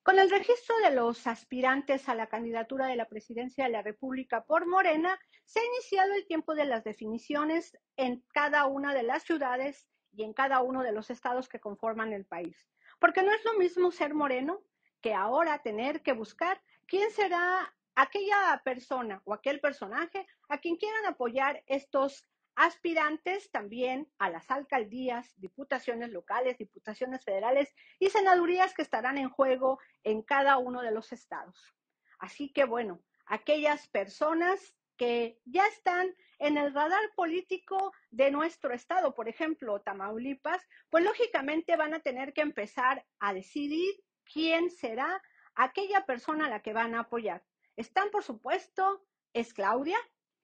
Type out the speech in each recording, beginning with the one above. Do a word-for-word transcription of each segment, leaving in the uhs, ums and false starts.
Con el registro de los aspirantes a la candidatura de la presidencia de la República por Morena, se ha iniciado el tiempo de las definiciones en cada una de las ciudades y en cada uno de los estados que conforman el país. Porque no es lo mismo ser moreno que ahora tener que buscar quién será aquella persona o aquel personaje a quien quieran apoyar estos aspirantes también a las alcaldías, diputaciones locales, diputaciones federales y senadurías que estarán en juego en cada uno de los estados. Así que bueno, aquellas personas que ya están en el radar político de nuestro estado, por ejemplo, Tamaulipas, pues lógicamente van a tener que empezar a decidir quién será aquella persona a la que van a apoyar. Están, por supuesto, es Claudia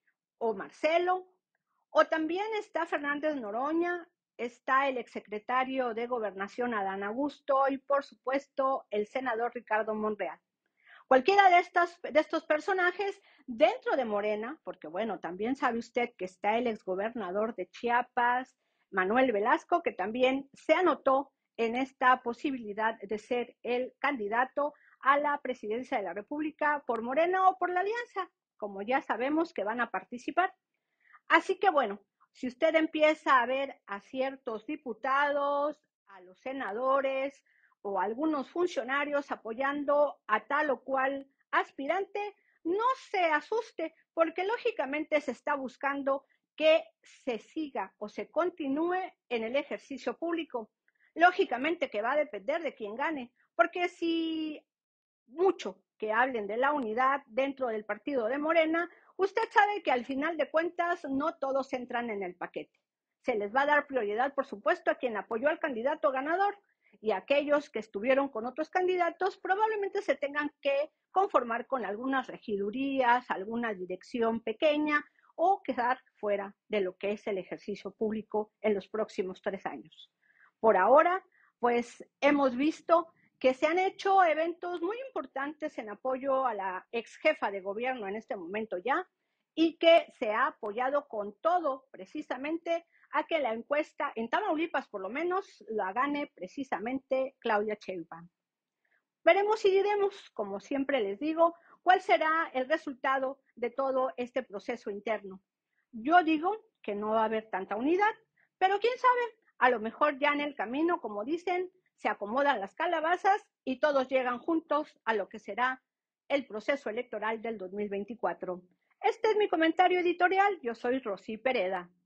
o Marcelo, o también está Fernández Noroña, está el exsecretario de Gobernación Adán Augusto y por supuesto el senador Ricardo Monreal. Cualquiera de, estas, de estos personajes dentro de Morena, porque bueno, también sabe usted que está el exgobernador de Chiapas, Manuel Velasco, que también se anotó en esta posibilidad de ser el candidato a la presidencia de la República por Morena o por la Alianza, como ya sabemos que van a participar. Así que bueno, si usted empieza a ver a ciertos diputados, a los senadores o a algunos funcionarios apoyando a tal o cual aspirante, no se asuste, porque lógicamente se está buscando que se siga o se continúe en el ejercicio público. Lógicamente que va a depender de quién gane, porque si mucho que hablen de la unidad dentro del partido de Morena, usted sabe que al final de cuentas no todos entran en el paquete. Se les va a dar prioridad, por supuesto, a quien apoyó al candidato ganador y a aquellos que estuvieron con otros candidatos probablemente se tengan que conformar con algunas regidurías, alguna dirección pequeña o quedar fuera de lo que es el ejercicio público en los próximos tres años. Por ahora, pues hemos visto que se han hecho eventos muy importantes en apoyo a la ex jefa de gobierno en este momento ya, y que se ha apoyado con todo precisamente a que la encuesta en Tamaulipas por lo menos la gane precisamente Claudia Sheinbaum. Veremos y diremos, como siempre les digo, cuál será el resultado de todo este proceso interno. Yo digo que no va a haber tanta unidad, pero quién sabe, a lo mejor ya en el camino, como dicen, se acomodan las calabazas y todos llegan juntos a lo que será el proceso electoral del dos mil veinticuatro. Este es mi comentario editorial. Yo soy Rosy Pereda.